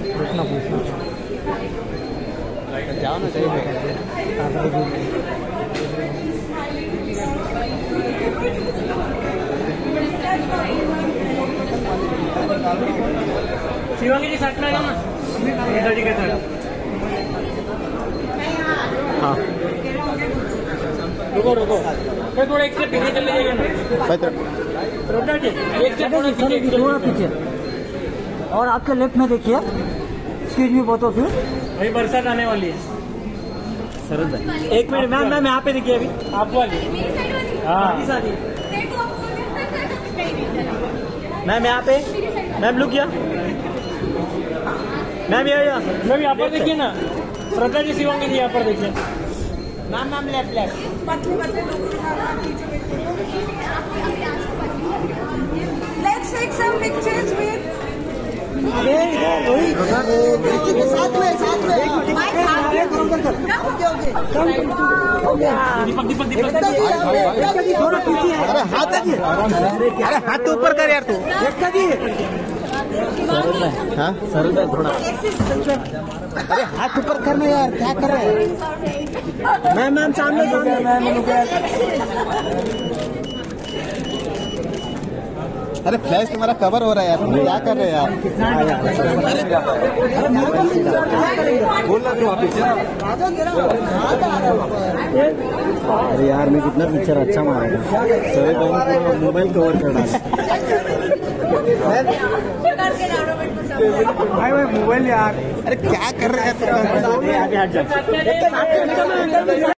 पूछना जाओ ना चाहिए। शिवांगी जी साथ में आएगा ना जी के साथ। हाँ रुको रुको फिर थोड़ा एक स्टेप पीछे चले जाइए ना। एक स्टेप थोड़ा पीछे और आपके लेफ्ट में देखिए। Excuse me both of you. भाई बरसात आने वाली है। सरद भाई एक मिनट मैम मैम यहाँ पे देखिए अभी आप वाली। हाँ मैम यहाँ पे मैम लुक किया मैम यहाँ पर देखिए ना। श्रद्धा जी शिवांगी जी यहाँ पर देखिए। Ma'am ma'am left left. Let's take some pictures with. साथ में दीपक थोड़ा पीछे। अरे हाथ तो ऊपर कर यार तू। हाँ सरल है थोड़ा। अरे हाथ ऊपर करना यार क्या कर रहे हैं। मैम सामने अरे फ्लैश तुम्हारा कवर हो रहा है यार तुम क्या कर रहे हैं यार। बोलना तो वापिस। अरे यार मैं कितना पिक्चर अच्छा मारा सर मोबाइल कवर कर डाला। भाई मोबाइल यार। अरे क्या कर रहे हैं।